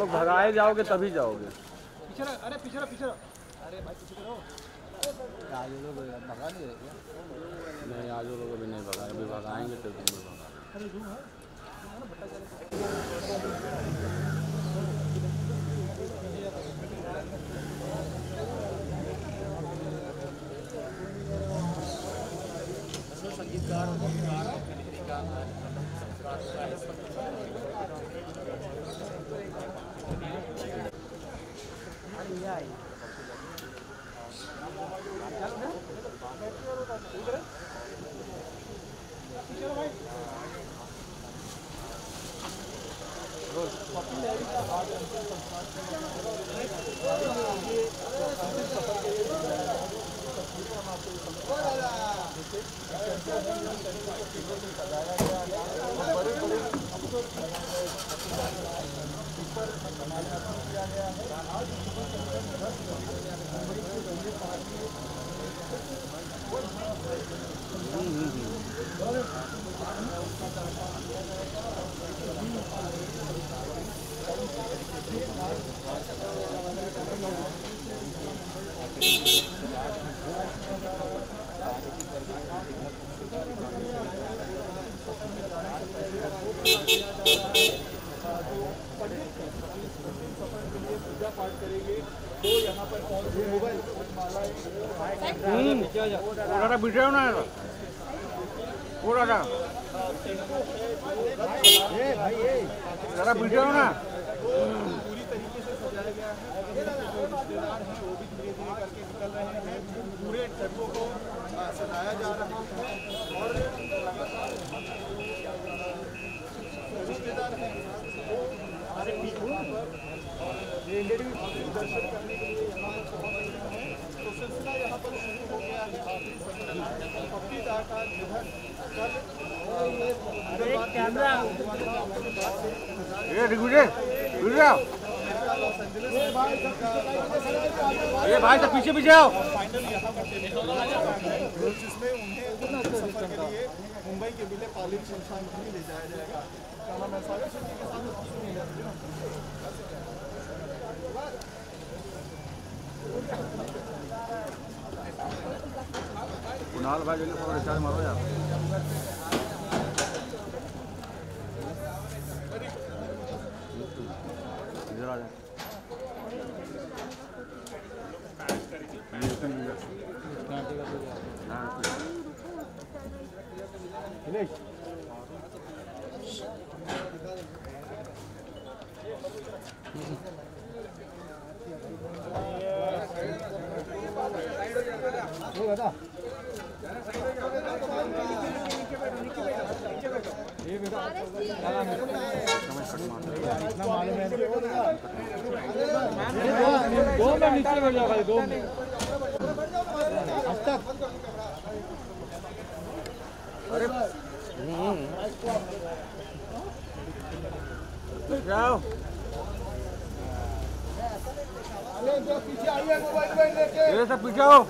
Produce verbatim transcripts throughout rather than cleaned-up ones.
भगाए जाओगे तभी जाओगे। पीछे रह, अरे पीछे रह, पीछे रह। अरे भाई पीछे रहो। आज लोग भगा नहीं रहे क्या? नहीं आज लोग अभी नहीं भगाए, अभी भगाएंगे तो तुम भी भगा। संगीतकार पूरा बिछाओ ना, पूरा जरा बिछाओ ना। पूरी तरीके से सजाया गया है। रिश्तेदार हैं वो भी धीरे धीरे करके निकल रहे हैं। पूरे डब्बों को सजाया जा रहा है और रिश्तेदार हैं वो हमारे दर्शन करने के लिए यहाँ पर पहुँच रहे हैं। तो सिलसिला यहाँ पर शुरू हो गया है। पप्पीदार का निधन कल कैमरा ये दिग्विजय दिग्विजय ये भाई सब पीछे पीछे आओ। जिसमें उन्हें सफर के लिए मुंबई के विले पालिक शमशान भूमि ले जाया जाएगा। कैमरामैन सागर सिटी के साथ कुणाल भाई जल्दी थोड़ा रिचार्ज मारो यार। इधर आ जाए। दो में नीचे बैठ जाओ भाई, दो में अरे जाओ पीछे आइए मोबाइल लेके। ये सब पीछे आओ।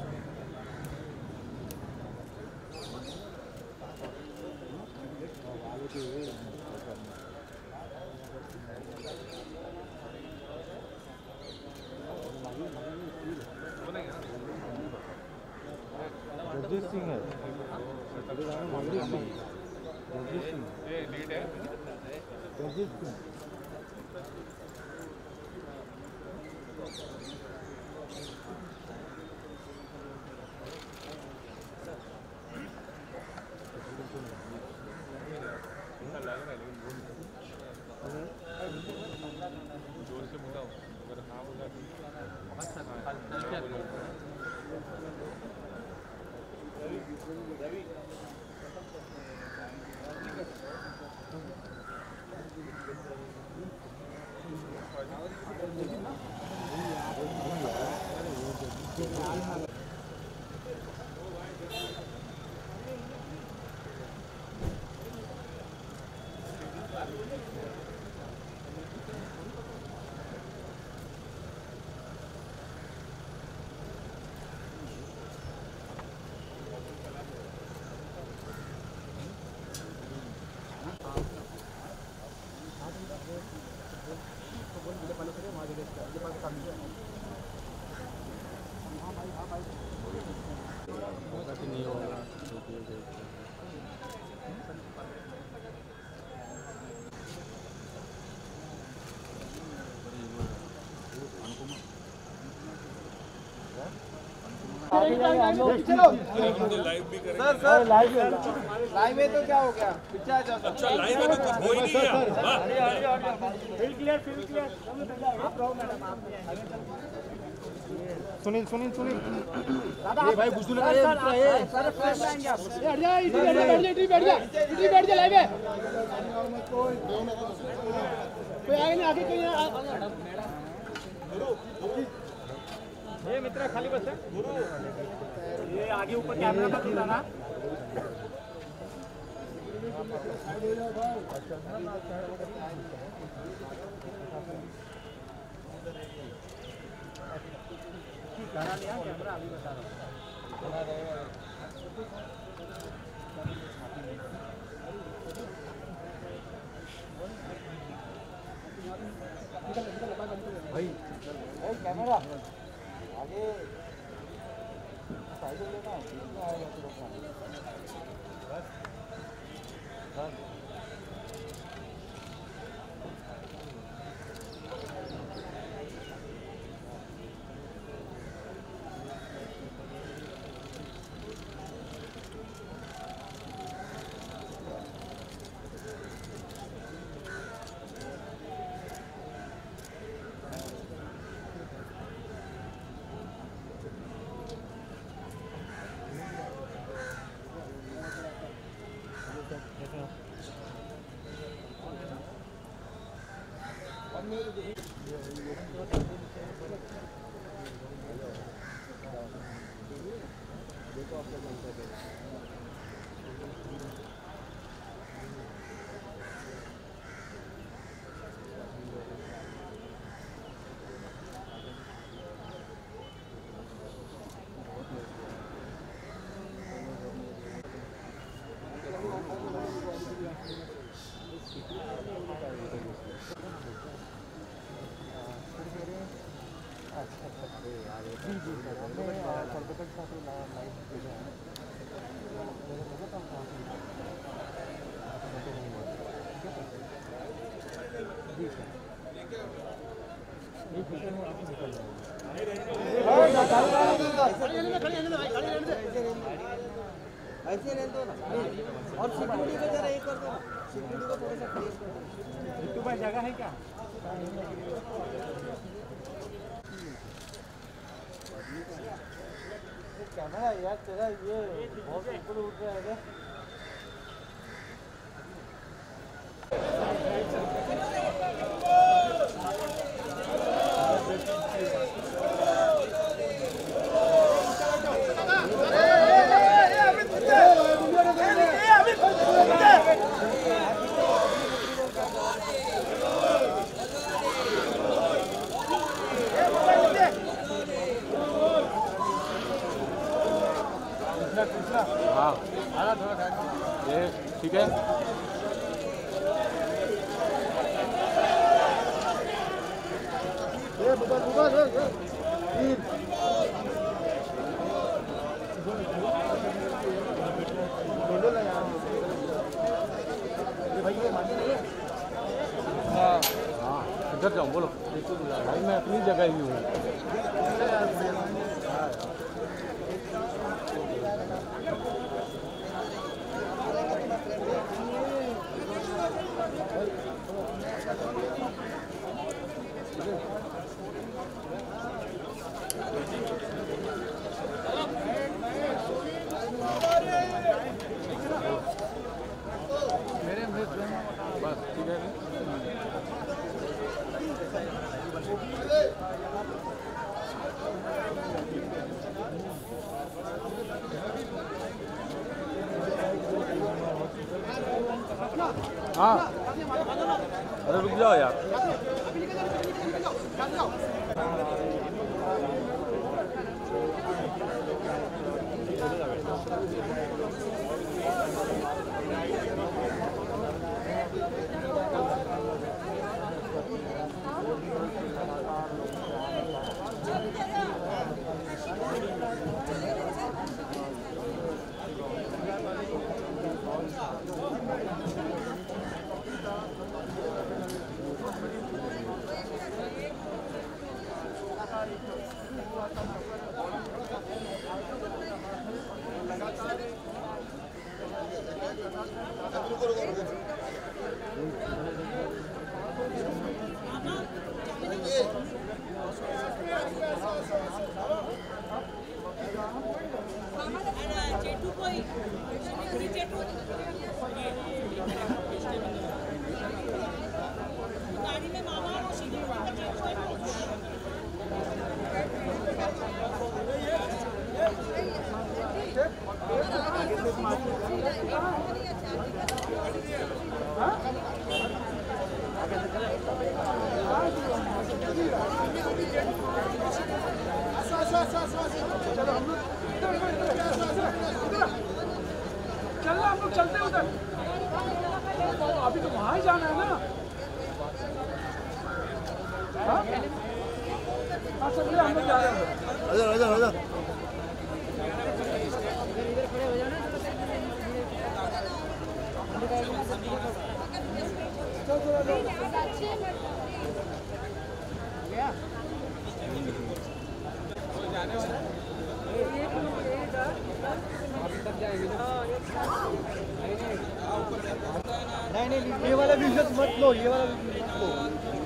जगजीत सिंह है, जगजीत सिंह, ये लीड है जगजीत सिंह। जोर से बोला अगर हाँ बोला लाइव भी करेंगे सर सर लाइव लाइव में तो क्या हो गया पीछे आ जाओ अच्छा लाइव में तो कुछ हो ही नहीं है फील क्लियर फील क्लियर आप रहो मैडम आप सुनील सुनील सुनील ये भाई बुजुर्ग का ये सर फ्रेश आएंगे आप हट जा इधर बैठ जा इधर बैठ जा इधर बैठ जा लाइव में कोई आगे नहीं आगे कोई ये मित्र खाली बस है ये आगे ऊपर कैमरा मत उठाना कैमरा अभी बता रहा हूँ भाई कैमरा आगे साइड में लेना कितना आएगा तो बस बस ऐसे रहने दो ना और सिक्योरिटी को जरा एक कर दो सिक्योरिटी को थोड़ा सा क्लियर कर दो बिट्टू भाई जगह है क्या कैमरा यार तेरा ये बहुत ऊपर उठ रहा है हाँ ये ठीक है ये बुबा बुबा ये तीन बोलो ना यार ये भाई ये मानी नहीं हाँ हाँ इधर जाओ बोलो भाई मैं अपनी जगह ही हूँ बस ठीक है हाँ अरे रुक जाओ यार जेठू कोई जेठू गाड़ी में मामा और सीधी चल हम लोग चलते उधर, अभी तो वहाँ ही जाना है ना। हाँ हाँ चल हम लोग जा रहे हैं। आजा आजा आजा नहीं नहीं ये वाला बिजनेस मत लो, ये वाला बिजनेस मत लो।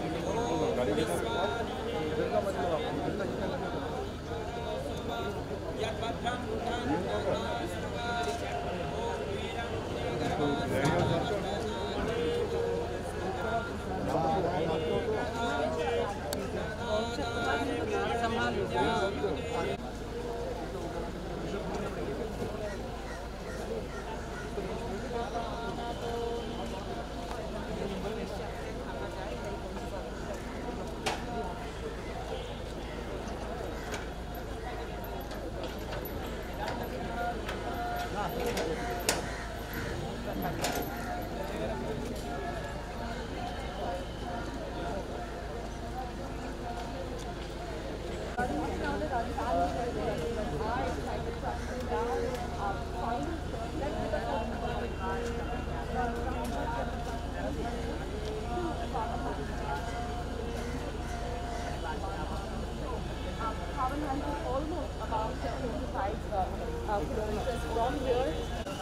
almost about twenty-five uh, kilometers from here.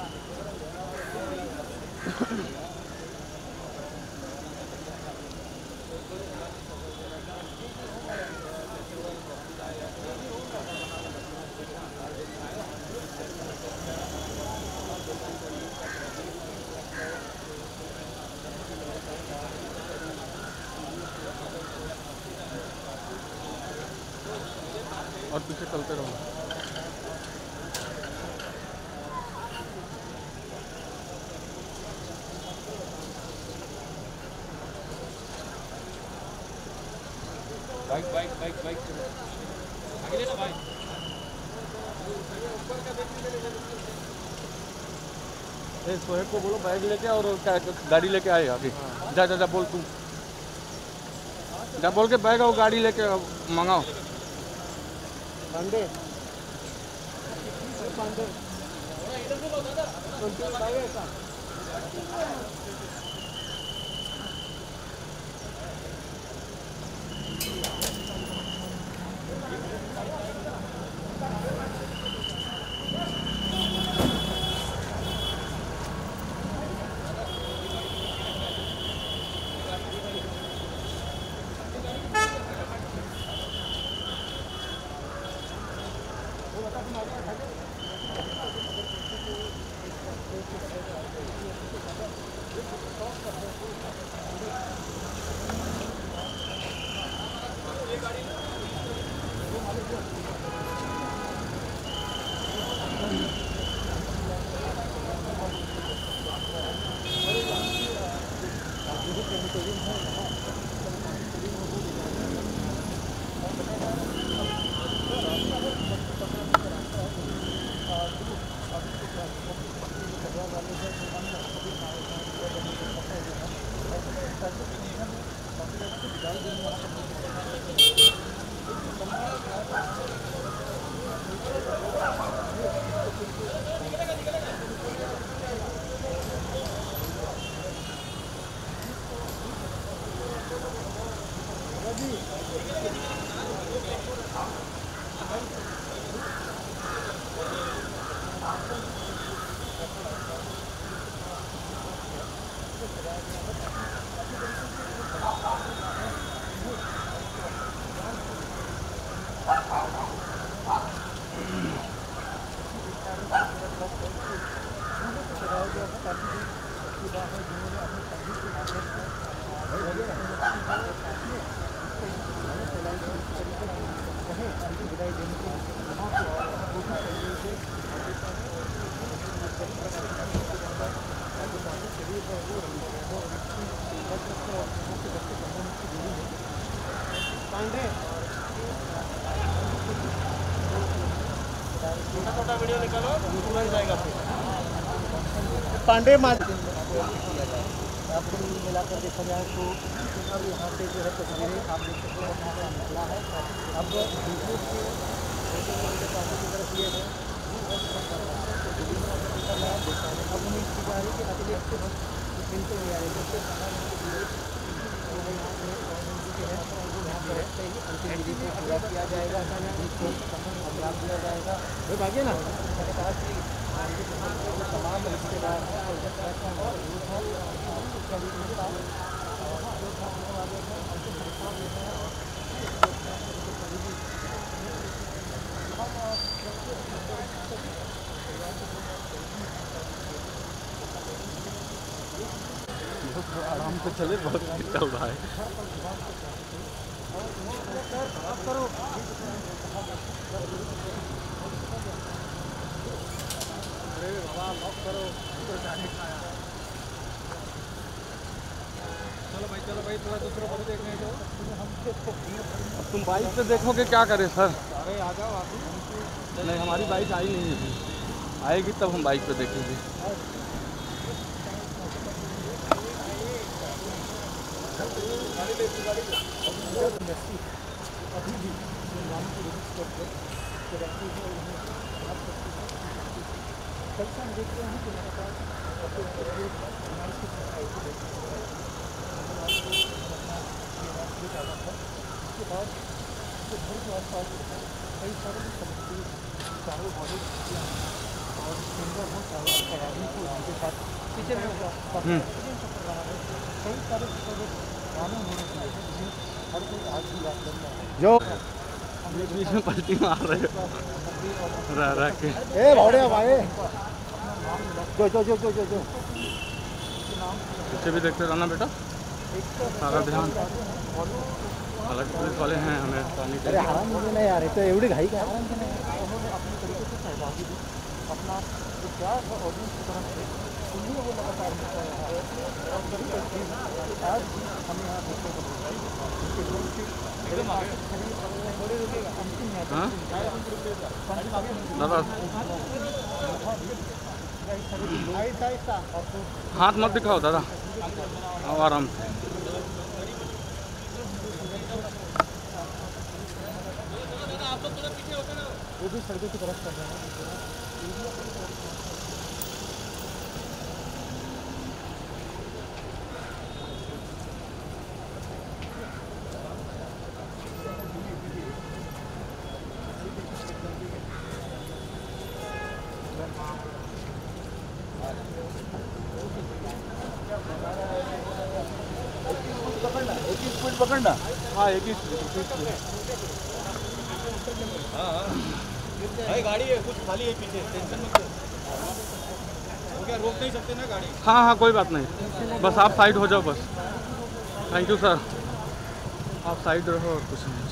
और पीछे चलते रहो। बाइक बाइक बाइक बाइक आगे ले लो भाई। सोहेब को बोलो बैग लेके और गाड़ी लेके आए आगे। जा जा जा बोल तू जा बोल के बैग और गाड़ी लेके मंगाओ। पांडे पांडे छोटा वीडियो निकालो, तुरंत जाएगा फिर। पांडे मार आपको मिलाकर देखा जाए तो अब यहाँ से जो है तस्वीरें आप देख सकते हैं यहाँ से निकला है। अब दूसरे से पानी की तरफ ये है अब हम इसकी जा रही है कि अगले हफ्ते बस मिलते हुए आ रहे हैं यहाँ पर रहते ही अंतिम विधि को पूरा किया जाएगा, अभियान दिया जाएगा। वो भागे ना मैंने कहा कि तमाम रिश्तेदार हैं और जब तक आराम से चले, बहुत चल रहा है। चलो भाई चलो भाई थोड़ा दूसरा फोटो देखने दो। अब तुम बाइक पे देखोगे क्या करें सर? अरे आ जाओ आप। नहीं, हमारी बाइक आई नहीं है, आएगी तब हम बाइक पे देखेंगे। कई सारे चारों बॉडी और सुंदर हो चारों तैयारी को उनके साथ पीछे में कई सारे कानून होने चाहिए हर कोई आज की बात करना है जो बीच में पलटी मार रहे हो रह रह के। ए भौड़े भाई जो जो जो जो जो जो पीछे भी देखते रहना बेटा, सारा ध्यान। हालांकि पुलिस वाले हैं हमें पानी के। अरे हराम मुझे नहीं आ रहे तो एवढी घाई का उन्होंने अपने तरीके से सहभागी दी अपना जो प्यार है ऑडियंस की तरफ से उन्हीं वो लगातार मिलता है और कभी कभी आज भी हमें यहाँ देखने को मिलता है दादा हाथ मत दिखाओ दादा, आओ आराम से। वो भी सड़कों की तरफ कर रहे हैं। पकड़ना एक ही स्पीड पकड़ना। हाँ एक ही भाई गाड़ी है कुछ खाली है पीछे, टेंशन मत लो। वो क्या रोक नहीं सकते ना गाड़ी? हाँ हाँ कोई बात नहीं, बस आप साइड हो जाओ बस। थैंक यू सर, आप साइड रहो और कुछ नहीं।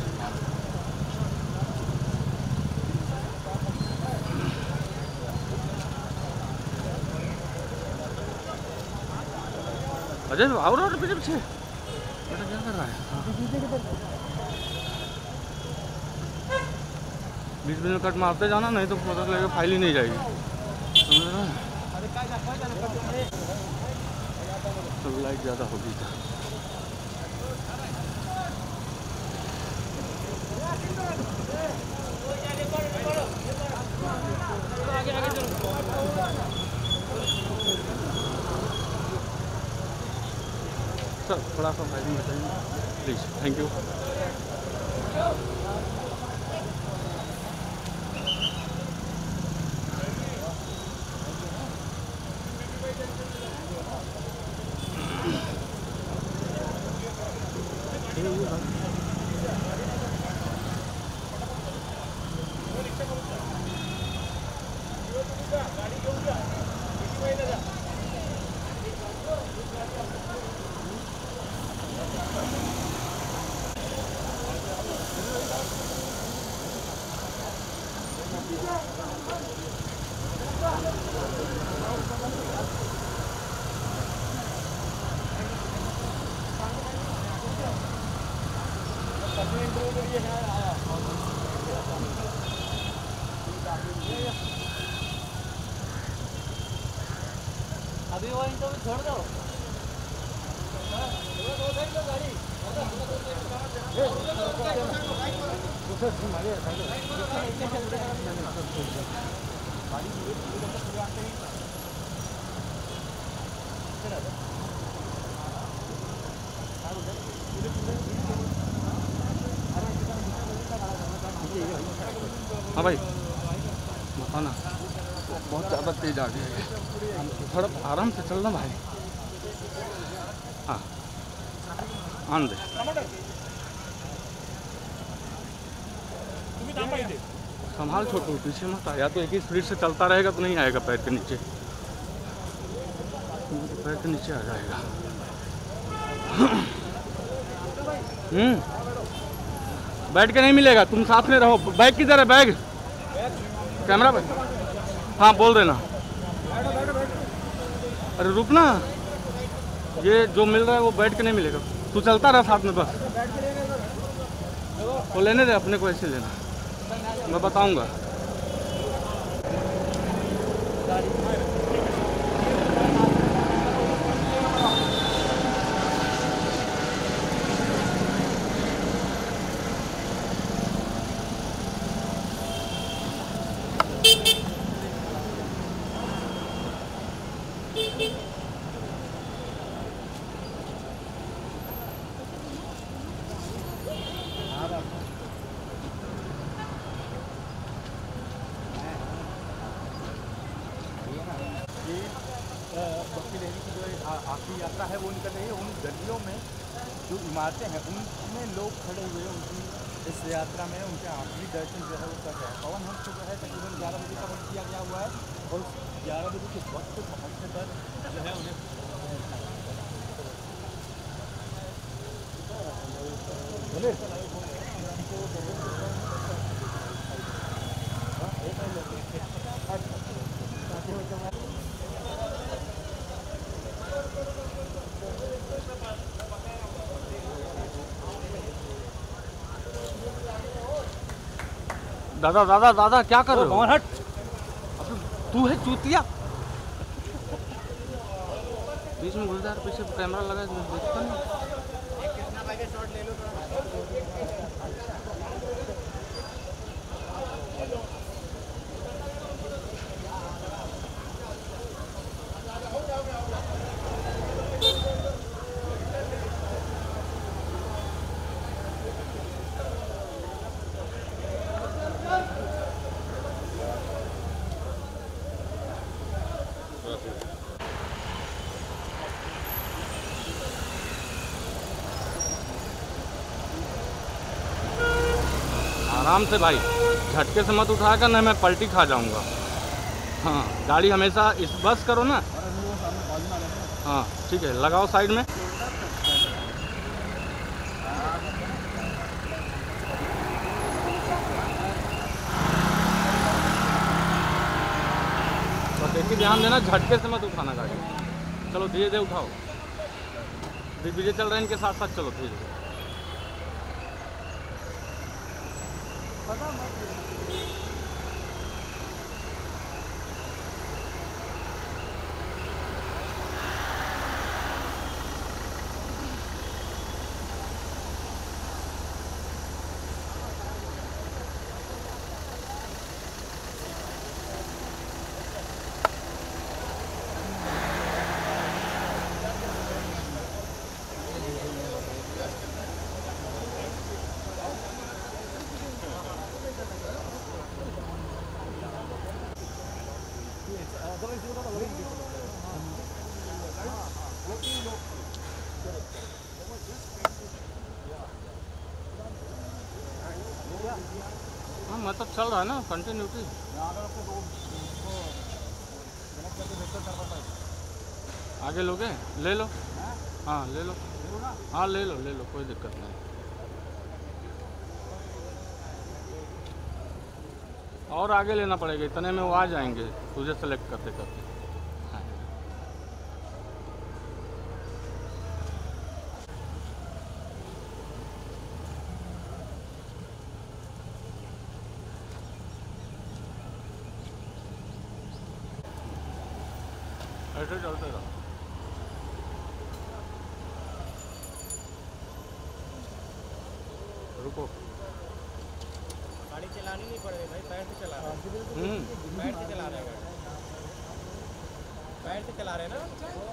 अजय आओ और पीछे पीछे बेटा क्या कर रहा है? बीच बीच में कट मारते जाना, नहीं तो पता लगेगा फाइल ही नहीं जाएगी, समझ रहा है? तो लाइट ज़्यादा होगी था। सर थोड़ा सा फाइल में बताइए प्लीज़, थैंक यू। अभी वो इनको भी छोड़ दो। हाँ भाई बताओ ना, बहुत ज़्यादा तेज आ गया है, थोड़ा आराम से चलना भाई। हाँ आन दे, संभाल छोटू, पीछे मत आ, या तो एक ही स्पीड से चलता रहेगा तो नहीं आएगा पैर के नीचे, पैर के नीचे आ जाएगा। हम्म बैठ के नहीं मिलेगा, तुम साथ में रहो। बैग किधर है? बैग कैमरा बैग, हाँ बोल देना। अरे रुक ना, ये जो मिल रहा है वो बैठ के नहीं मिलेगा, तू चलता रहा साथ में बस। वो लेने दे, अपने को ऐसे लेना, मैं बताऊंगा। भक्ति देवी की जो आखिरी यात्रा है वो निकल रही है। उन गलियों में जो इमारतें हैं उनमें लोग खड़े हुए उनकी इस यात्रा में उनके आखिरी दर्शन जो है वो कर रहे हैं। पवन हंस जो है तकरीबन ग्यारह बजे का वक्त किया गया हुआ है और ग्यारह बजे के वक्त पहुँचने पर जो है उन्हें दादा दादा दादा क्या कर रहे हो? पवन हट, तू है चूतिया, बीच में गुलजार, पीछे कैमरा लगा है, देखता नहीं। आराम से भाई, झटके से मत उठाकर, नहीं मैं पलटी खा जाऊंगा। हाँ गाड़ी हमेशा इस बस करो ना। हाँ ठीक है, लगाओ साइड में। बस एक ही ध्यान देना, झटके से मत उठाना गाड़ी। चलो धीरे धीरे उठाओ, दिग्विजय चल रहे हैं, इनके साथ साथ चलो धीरे धीरे। हाँ मतलब चल रहा है ना कंटिन्यूटी। आगे लोगे? ले लो, हाँ ले लो, हाँ ले लो ले लो, कोई दिक्कत नहीं। और आगे लेना पड़ेगा, इतने में वो आ जाएंगे तुझे सेलेक्ट करते करते। ऐसे चलते रहो। रुको। गाड़ी चलानी नहीं पड़ेगी भाई, पैर से चला रहे हैं। हम्म पैर से चला रहे हैं गाड़ी, पैर से चला रहे हैं ना।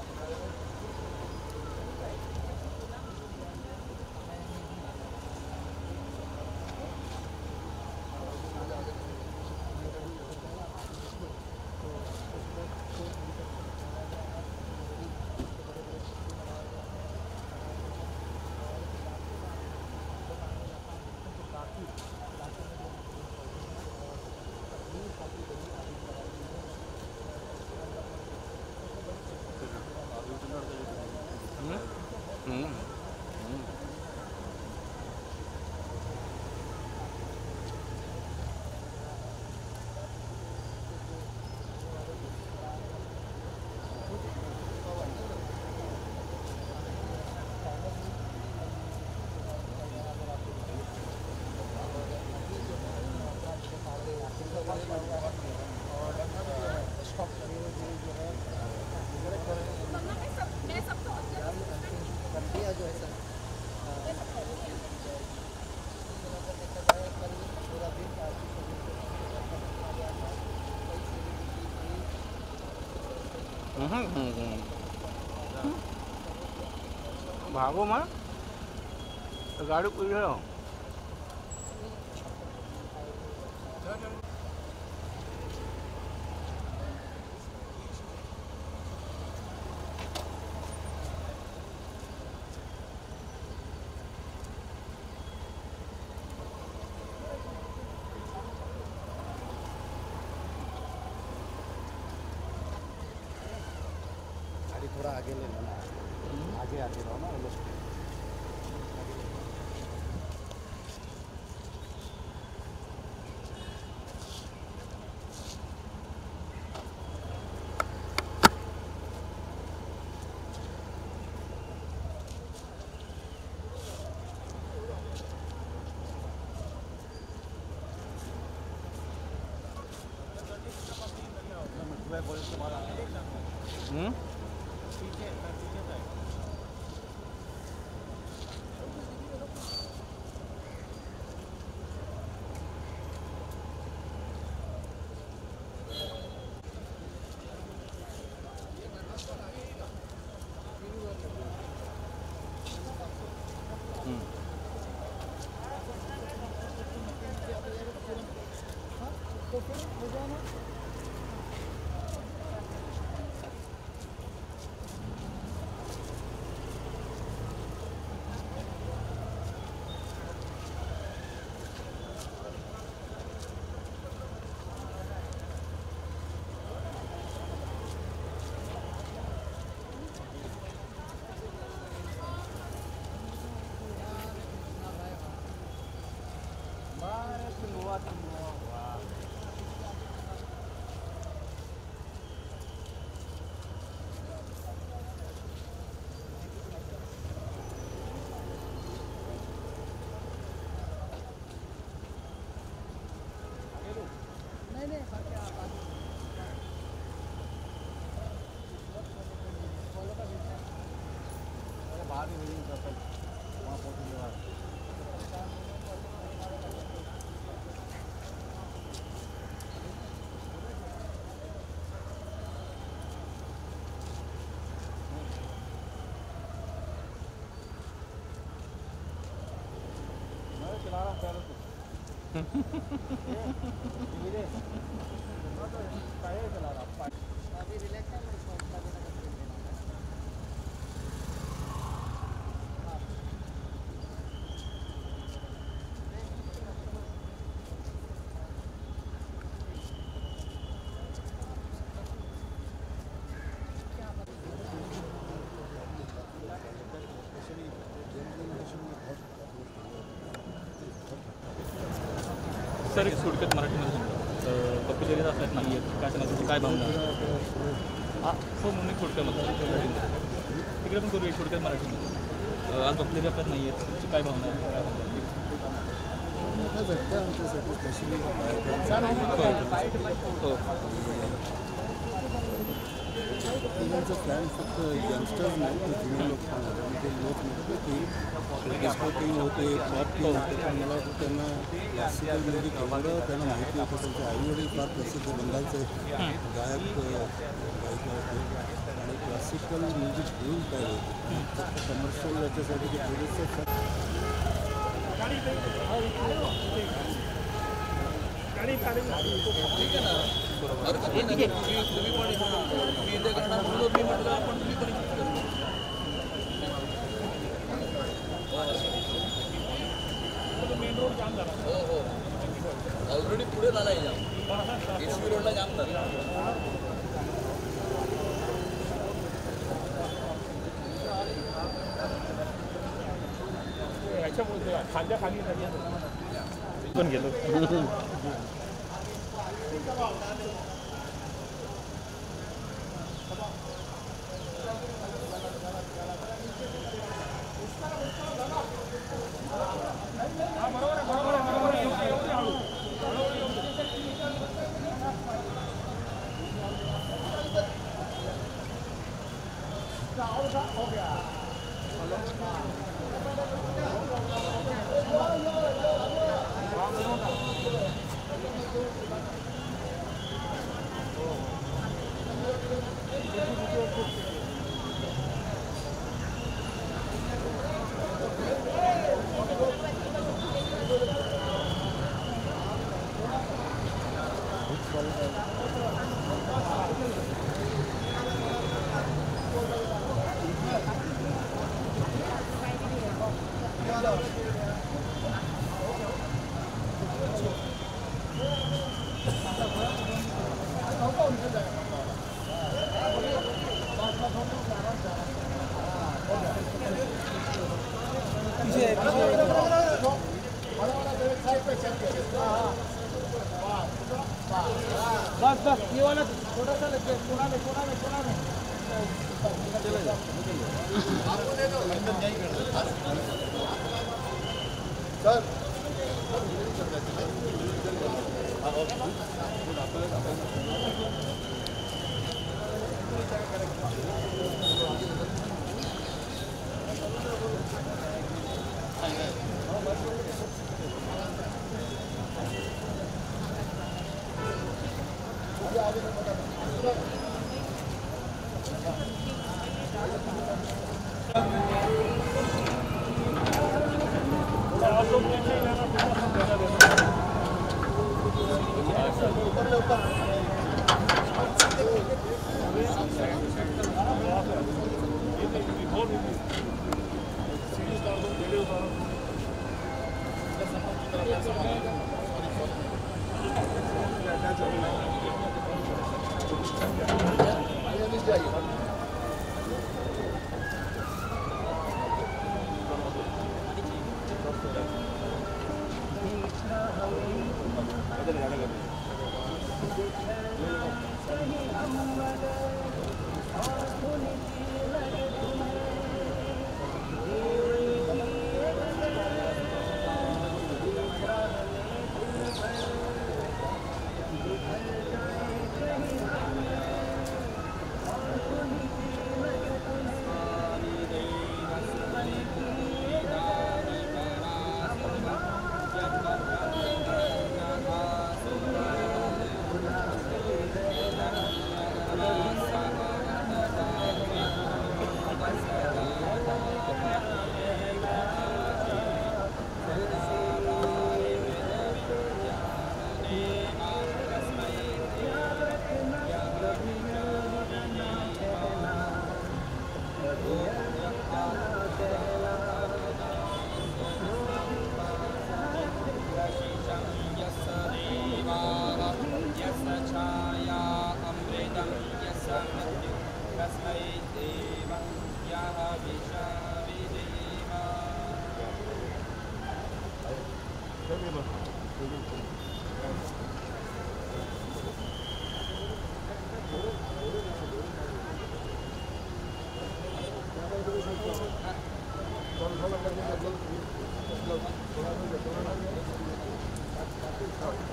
हम्म हम्म भागो माँ, गाड़ी पूछ रहे हो। थोड़ा आगे ले लो ना, आगे आगे रहो ना वो लोग। हम्म सर एक थोडक्यात मराठीमध्ये सांगा कपिल एरिया असल्यात नाही आहेत काय सांगा तुमची काय भावना आहे? हो म्हणून थोडक्यामध्ये तिकडे पण करूया थोडक्यात मराठीमध्ये. आज कपिल एरिया आपल्यात नाही आहेत, तुमची काय भावना आहे? काय भावना भेटतं आमच्यासाठी स्पेशली हो त्यांचं प्लॅन फक्त यंगस्टर्स नाही तर जुने लोक पण होते आणि ते लोक म्हणतात की डिस्को किंग होते पॉप किंग होते पण मला वाटतं त्यांना क्लासिकल म्युझिक एवढं त्यांना माहिती होतं. त्यांचे आईवडील फार प्रसिद्ध बंगालचे गायक गायिका होते आणि क्लासिकल म्युझिक घेऊन काय होते फक्त कमर्शियल याच्यासाठी ते थोडेसे ऑलरेडी पुढे झाला आहे जाम एस बी रोडला जाम झाला. खांद्या खाली पण गेलो. बस बस ये वाला थोड़ा सा लग गया. कोना में कोना में कोना में चले जाओ. सर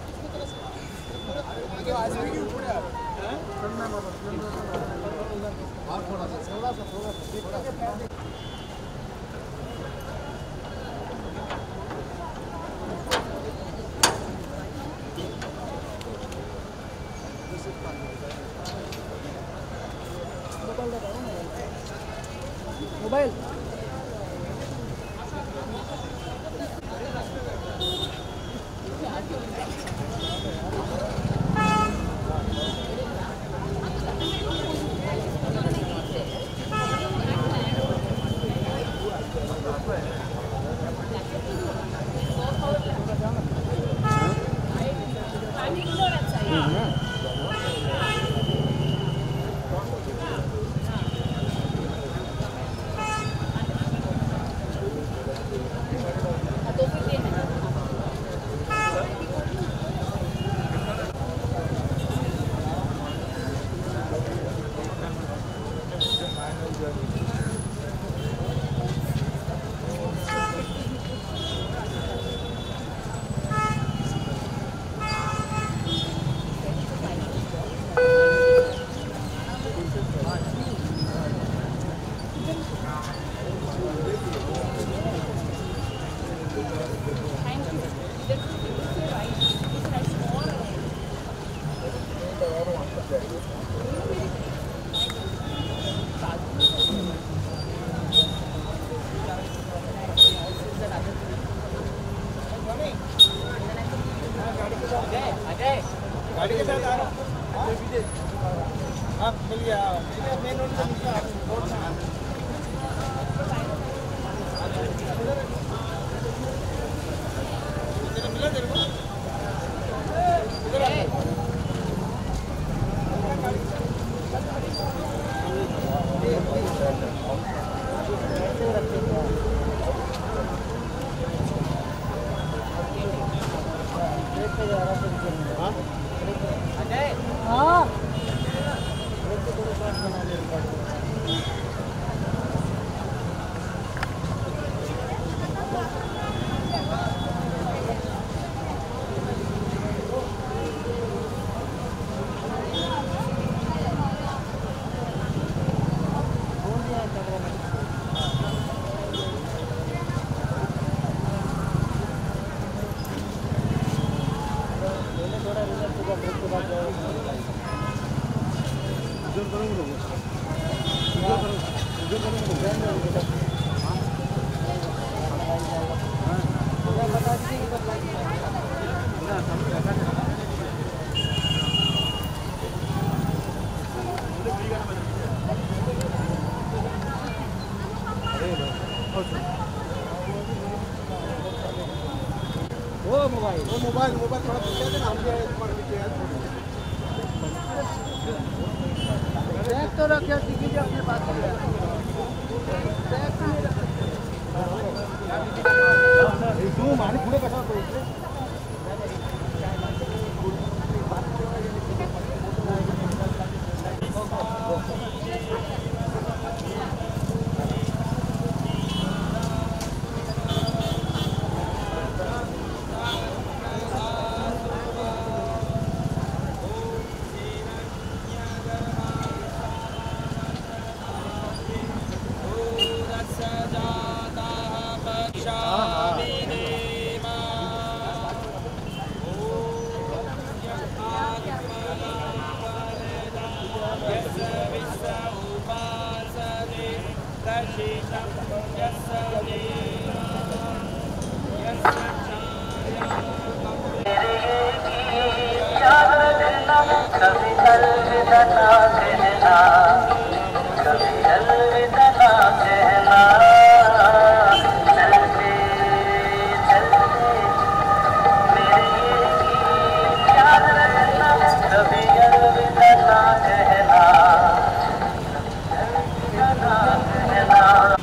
चलना थोड़ा सा थोड़ा सा थोड़ा सा मोबाइल गाड़ी के साथ आ रहा हूँ। आप मिल गया मेन रोड से निकला रोड से मिला तेरे को हाँ वो मोबाइल वो मोबाइल मोबाइल थोड़ा पीछे देना हम बैग तो रखे दिखी अपने पास बैग तो नहीं रखे तू मानी पूरे कसा तो कभी अलविदा ना कहना, कभी अलविदा ना कहना, चलते चलते मेरे ये याद रखना, कभी अलविदा ना कहना, अलविदा ना कहना।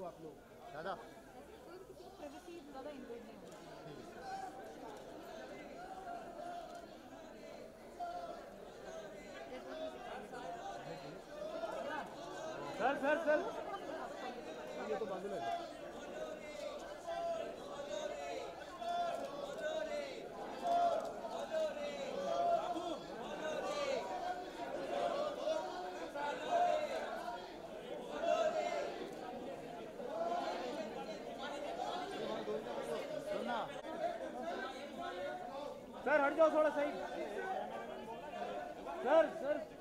आप लोग दादा प्राइवेसी ज़्यादा इंक्लूड नहीं होगी। सर सर सर ये तो बाजू में सर हट जाओ थोड़ा सही सर सर